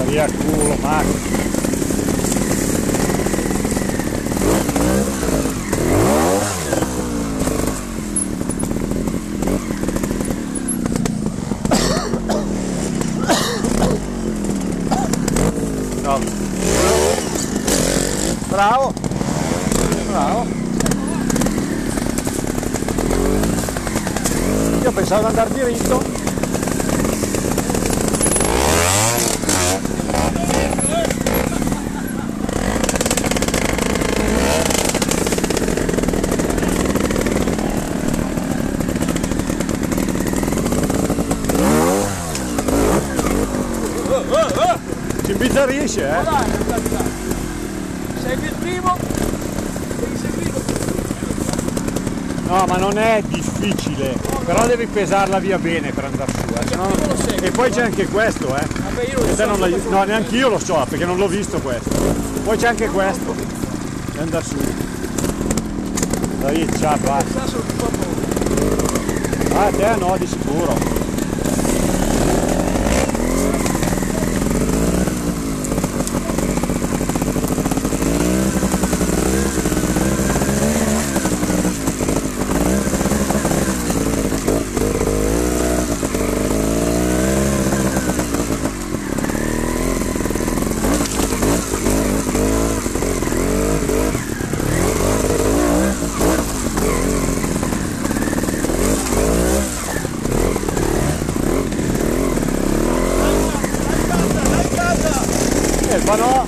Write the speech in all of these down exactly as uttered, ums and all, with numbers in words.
Via culo, Max. No. Bravo. Bravo. Io pensavo di andare diritto. Ci imbizzarrisce, eh? Segui il primo, devi seguirlo. No, ma non è difficile, no, però no. Devi pesarla via bene per andare su, eh, sennò... seguo, e poi c'è anche questo, eh. Vabbè, io lo so, non la... No, neanche io lo so, perché non l'ho visto questo. Poi c'è anche questo. E andare su. Dai, ciao, va. Ah, te no, di sicuro. Ma no!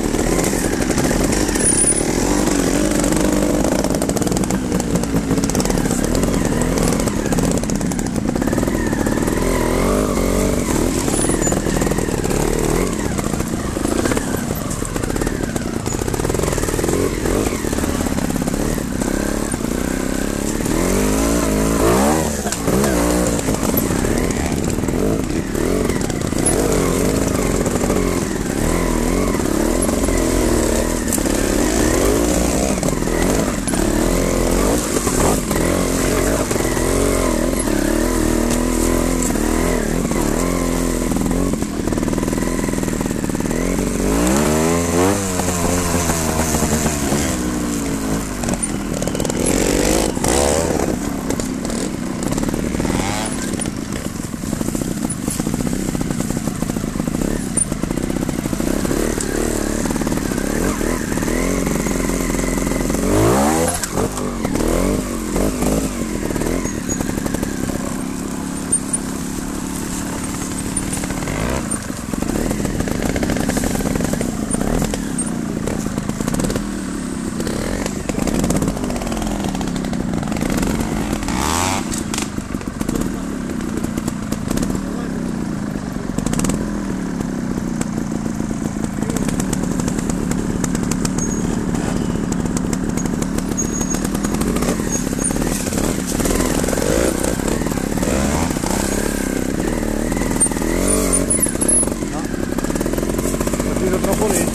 Troppo lento.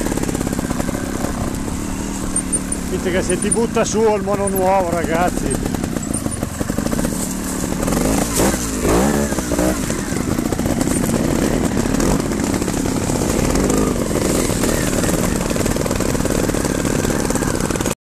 Dite che se ti butta su il mono nuovo, ragazzi.